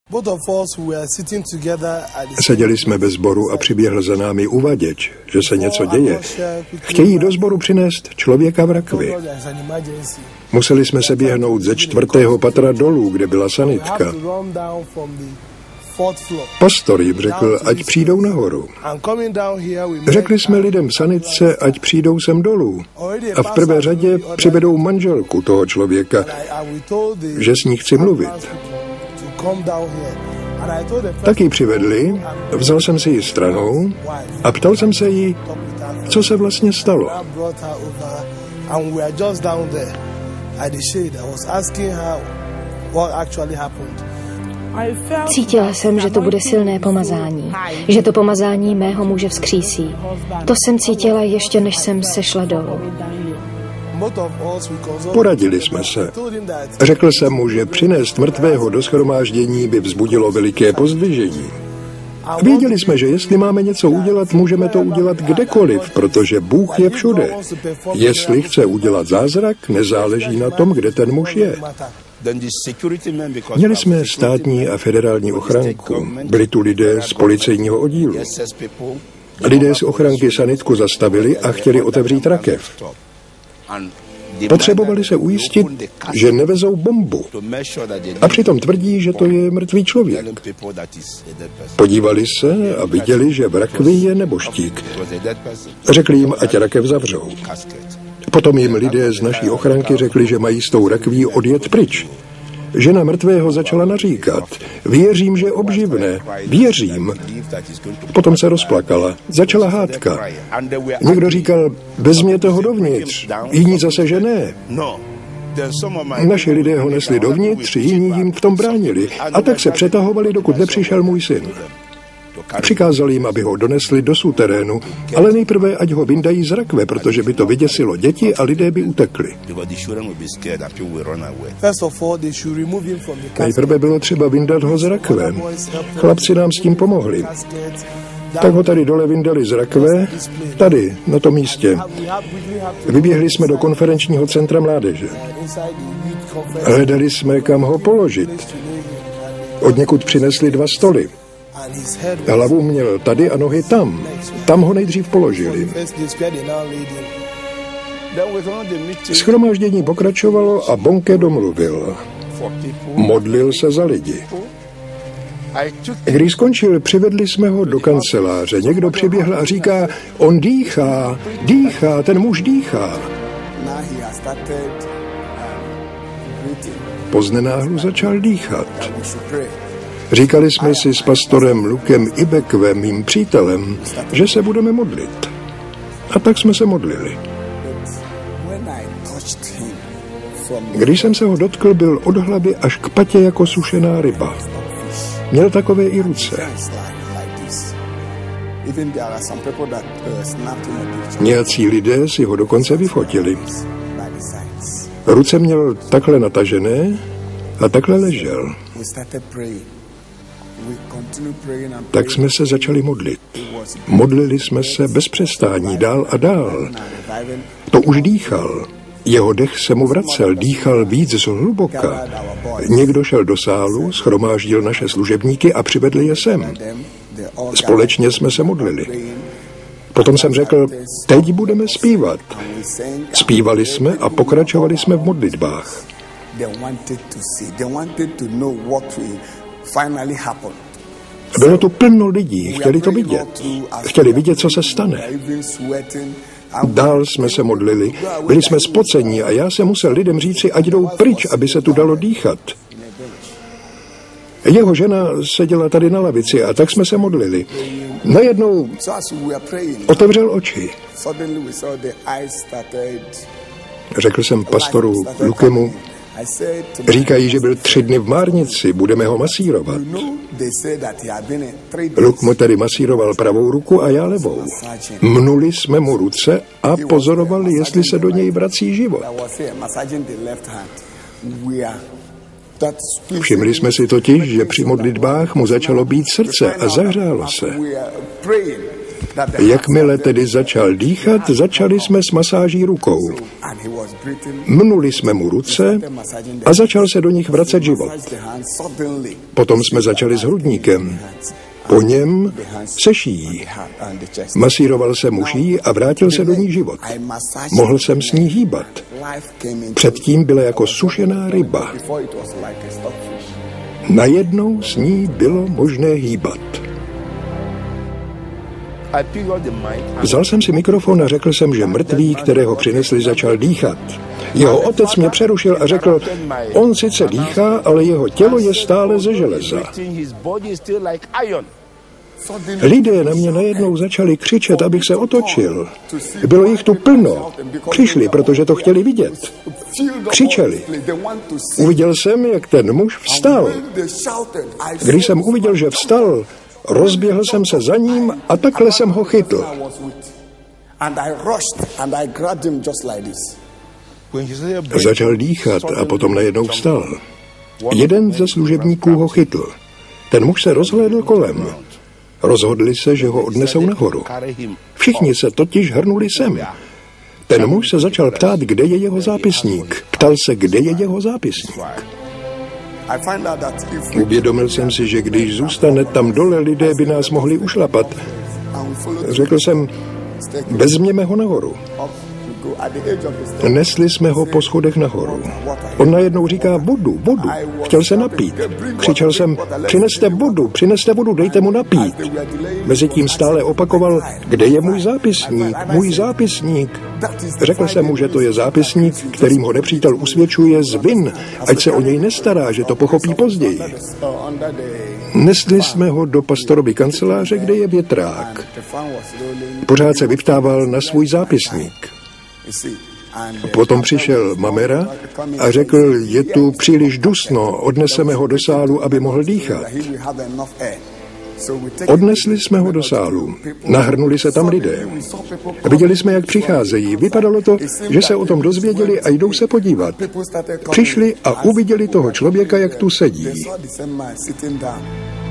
Seděli jsme ve sboru a přiběhl za námi uvaděč, že se něco děje. Chtějí do sboru přinést člověka v rakvi. Museli jsme se běhnout ze 4. patra dolů, kde byla sanitka. Pastor jim řekl, ať přijdou nahoru. Řekli jsme lidem v sanitce, ať přijdou sem dolů. A v prvé řadě přivedou manželku toho člověka, že s ní chci mluvit. Tak ji přivedli, vzal jsem si ji stranou a ptal jsem se jí, co se vlastně stalo. Cítila jsem, že to bude silné pomazání, že to pomazání mého muže vzkřísí. To jsem cítila ještě, než jsem sešla dolů. Poradili jsme se. Řekl jsem mu, že přinést mrtvého do shromáždění by vzbudilo veliké pozdvižení. Věděli jsme, že jestli máme něco udělat, můžeme to udělat kdekoliv, protože Bůh je všude. Jestli chce udělat zázrak, nezáleží na tom, kde ten muž je. Měli jsme státní a federální ochranku. Byli tu lidé z policejního oddílu. Lidé z ochranky sanitku zastavili a chtěli otevřít rakev. Potřebovali se ujistit, že nevezou bombu. A přitom tvrdí, že to je mrtvý člověk. Podívali se a viděli, že v rakvi je nebožtík. Řekli jim, ať rakev zavřou. Potom jim lidé z naší ochranky řekli, že mají s tou rakví odjet pryč. Žena mrtvého začala naříkat. Věřím, že obživne. Věřím. Potom se rozplakala. Začala hádka. Někdo říkal, vezměte ho dovnitř. Jiní zase, že ne. Naši lidé ho nesli dovnitř, jiní jim v tom bránili. A tak se přetahovali, dokud nepřišel můj syn. Přikázal jim, aby ho donesli do suterénu, ale nejprve ať ho vyndají z rakve, protože by to vyděsilo děti a lidé by utekli. Nejprve bylo třeba vyndat ho z rakve. Chlapci nám s tím pomohli. Tak ho tady dole vyndali z rakve, tady, na tom místě. Vyběhli jsme do konferenčního centra mládeže. Hledali jsme, kam ho položit. Odněkud přinesli 2 stoly. Hlavu měl tady a nohy tam. Tam ho nejdřív položili. Shromáždění pokračovalo a Bonke domluvil. Modlil se za lidi. Když skončil, přivedli jsme ho do kanceláře. Někdo přiběhl a říká, on dýchá, dýchá, ten muž dýchá. Poznenáhlu začal dýchat. Říkali jsme si s pastorem Lukem Ibekvem, mým přítelem, že se budeme modlit. A tak jsme se modlili. Když jsem se ho dotkl, byl od hlavy až k patě jako sušená ryba. Měl takové i ruce. Nějací lidé si ho dokonce vyfotili. Ruce měl takhle natažené a takhle ležel. Tak jsme se začali modlit. Modlili jsme se bez přestání dál a dál. To už dýchal. Jeho dech se mu vracel, dýchal víc zhluboka. Někdo šel do sálu, shromáždil naše služebníky a přivedli je sem. Společně jsme se modlili. Potom jsem řekl, teď budeme zpívat. Zpívali jsme a pokračovali jsme v modlitbách. Bylo tu plno lidí, chtěli to vidět. Chtěli vidět, co se stane. Dál jsme se modlili, byli jsme spocení a já jsem musel lidem říci, ať jdou pryč, aby se tu dalo dýchat. Jeho žena seděla tady na lavici a tak jsme se modlili. Najednou otevřel oči. Řekl jsem pastoru Lukemu, říkají, že byl 3 dny v márnici, budeme ho masírovat. Luk mu tedy masíroval pravou ruku a já levou. Mnuli jsme mu ruce a pozorovali, jestli se do něj vrací život. Všimli jsme si totiž, že při modlitbách mu začalo být srdce a zahřálo se. Jakmile tedy začal dýchat, začali jsme s masáží rukou. Mnuli jsme mu ruce a začal se do nich vracet život. Potom jsme začali s hrudníkem. Po něm se šíjí. Masíroval jsem mu šíji a vrátil se do ní život. Mohl jsem s ní hýbat. Předtím byla jako sušená ryba. Najednou s ní bylo možné hýbat. Vzal jsem si mikrofon a řekl jsem, že mrtvý, kterého přinesli, začal dýchat. Jeho otec mě přerušil a řekl, on sice dýchá, ale jeho tělo je stále ze železa. Lidé na mě najednou začali křičet, abych se otočil. Bylo jich tu plno. Přišli, protože to chtěli vidět. Křičeli. Uviděl jsem, jak ten muž vstal. Když jsem uviděl, že vstal, rozběhl jsem se za ním a takhle jsem ho chytl. Začal dýchat a potom najednou vstal. Jeden ze služebníků ho chytl. Ten muž se rozhlédl kolem. Rozhodli se, že ho odnesou nahoru. Všichni se totiž hrnuli sem. Ten muž se začal ptát, kde je jeho zápisník. Ptal se, kde je jeho zápisník. Uvědomil jsem si, že když zůstane tam dole, lidé by nás mohli ušlapat. Řekl jsem, vezměme ho nahoru. Nesli jsme ho po schodech nahoru. On najednou říká vodu. Chtěl se napít. Křičel jsem, přineste vodu, dejte mu napít. Mezitím stále opakoval, kde je můj zápisník. Řekl jsem mu, že to je zápisník, kterým ho nepřítel usvědčuje z vin, ať se o něj nestará, že to pochopí později. Nesli jsme ho do pastorovy kanceláře, kde je větrák. Pořád se vyptával na svůj zápisník. Potom přišel Mamera a řekl, je tu příliš dusno, odneseme ho do sálu, aby mohl dýchat. Odnesli jsme ho do sálu. Nahrnuli se tam lidé. Viděli jsme, jak přicházejí. Vypadalo to, že se o tom dozvěděli a jdou se podívat. Přišli a uviděli toho člověka, jak tu sedí.